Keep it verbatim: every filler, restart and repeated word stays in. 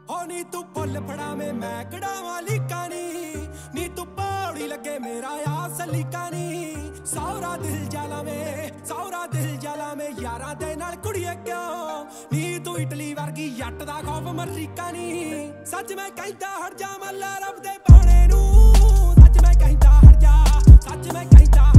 हो नी तू फुल फड़ा में मैं कड़ावा लीका नी नी तू पौड़ी लगे मेरा या सलीका नी सौरा दिल जाला में सौरा दिल जाला में यारा दे नाल कुड़िए क्यों नी तू इटली वर्गी जट दा खौफ मरीका नी सच मैं कहता हट जा मल्ला रब दे पाने नू सच मैं कहता हट जा सच मैं कहता